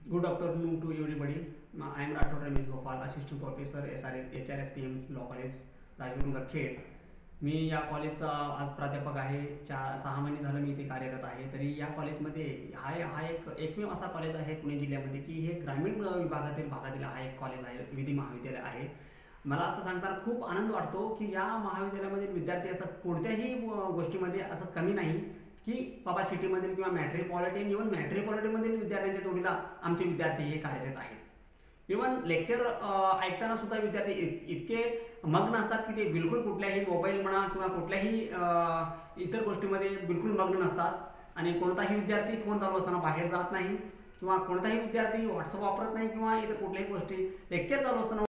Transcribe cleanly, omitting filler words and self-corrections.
Good afternoon to everybody. I am Rathod, Assistant Professor HRSPM Law College, Rajgurunagar Khed. मी या कॉलेजचा आज प्राध्यापक आहे. 6 महिने झालं मी इथे कार्यरत आहे. तरी या कॉलेजमध्ये हा एक एकमेव असा कॉलेज आहे पुणे जिल्ह्यामध्ये की हे ग्रामीण भागातील हा एक कॉलेज आहे, विधी महाविद्यालय आहे. मला असं सांगताना खूप आनंद वाटतो की या महाविद्यालयामधील विद्यार्थी असं कोणत्याही गोष्टीमध्ये असं कमी नाही की बाबा सिटीमधील किंवा मॅट्रिपॉलिटन इव्हन मॅट्रिपॉलिटनमधील विद्यार्थ्यांच्या जोडीला आमचे विद्यार्थी हे कार्यरत आहेत. इव्हन लेक्चर ऐकताना सुद्धा विद्यार्थी इतके मग्न असतात की ते बिलकुल कुठल्याही मोबाईल म्हणा किंवा कुठल्याही इतर गोष्टीमध्ये बिलकुल मग्न नसतात. आणि कोणताही विद्यार्थी फोन चालू असताना बाहेर जात नाही किंवा कोणताही विद्यार्थी व्हॉट्सअप वापरत नाही किंवा इतर कुठल्याही गोष्टी लेक्चर चालू असताना